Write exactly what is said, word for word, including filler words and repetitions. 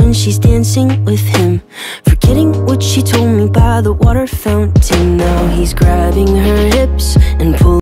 when she's dancing with him, forgetting what she told me by the water fountain. Now he's grabbing her hips and pulling